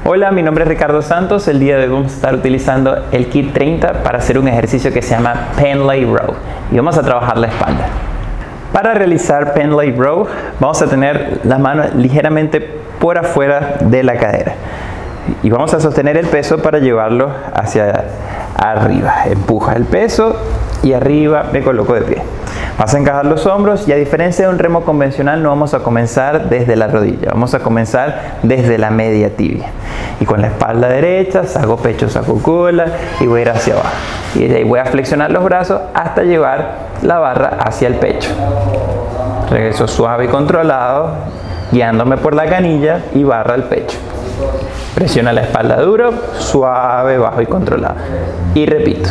Hola, mi nombre es Ricardo Santos. El día de hoy vamos a estar utilizando el kit 30 para hacer un ejercicio que se llama Pendlay Row y vamos a trabajar la espalda. Para realizar Pendlay Row vamos a tener las manos ligeramente por afuera de la cadera y vamos a sostener el peso para llevarlo hacia arriba. Empuja el peso y arriba me coloco de pie. Vas a encajar los hombros y a diferencia de un remo convencional no vamos a comenzar desde la rodilla, vamos a comenzar desde la media tibia. Y con la espalda derecha, saco pecho, saco cola y voy a ir hacia abajo. Y de ahí voy a flexionar los brazos hasta llevar la barra hacia el pecho. Regreso suave y controlado, guiándome por la canilla y barra al pecho. Presiona la espalda duro, suave, bajo y controlado. Y repito.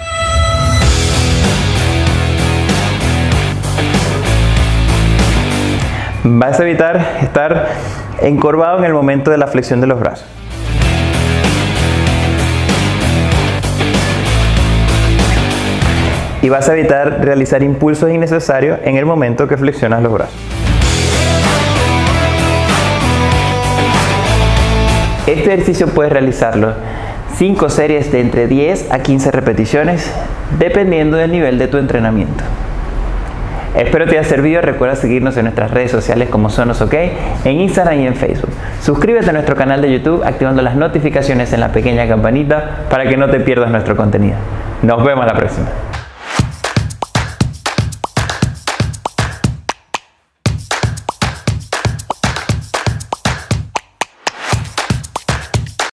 Vas a evitar estar encorvado en el momento de la flexión de los brazos. Y vas a evitar realizar impulsos innecesarios en el momento que flexionas los brazos. Este ejercicio puedes realizarlo 5 series de entre 10 a 15 repeticiones, dependiendo del nivel de tu entrenamiento. Espero te haya servido. Recuerda seguirnos en nuestras redes sociales como Sonos OK, en Instagram y en Facebook. Suscríbete a nuestro canal de YouTube activando las notificaciones en la pequeña campanita para que no te pierdas nuestro contenido. Nos vemos la próxima.